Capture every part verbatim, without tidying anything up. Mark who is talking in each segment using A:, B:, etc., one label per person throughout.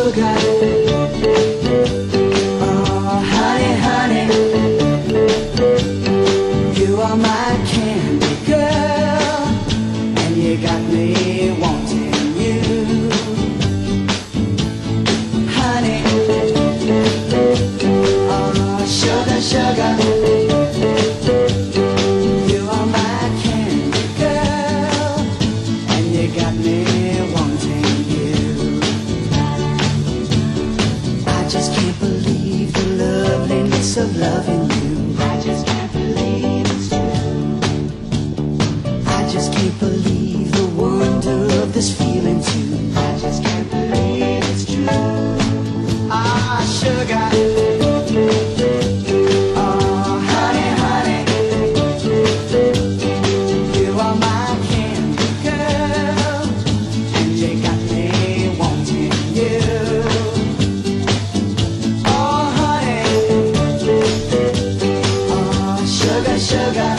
A: sugar. Oh, honey, honey, you are my candy girl, and you got me wanting you. Honey, oh, sugar, sugar, you are my candy girl, and you got me wanting you. I just can't believe the loveliness of loving you. I just can't believe it's true. I just can't believe the wonder of this feeling too. I just can't believe it's true. Ah, sugar. Oh, honey, honey, you are my candy girl, and you got me wanting you. Oh, honey, oh, sugar, sugar,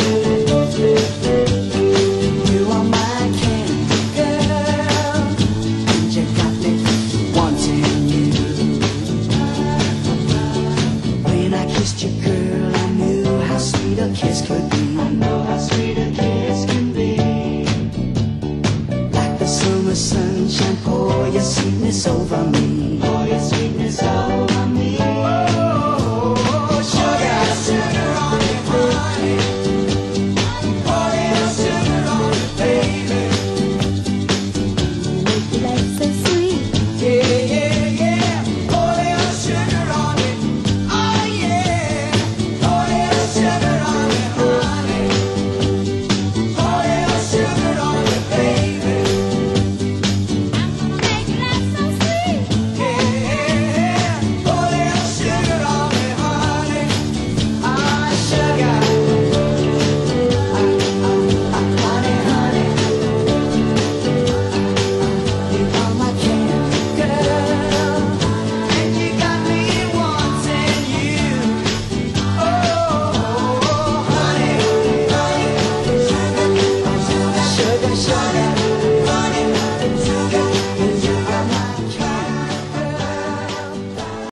A: you are my candy girl, and you got me wanting you. When I kissed you, girl, I knew how sweet a kiss could be.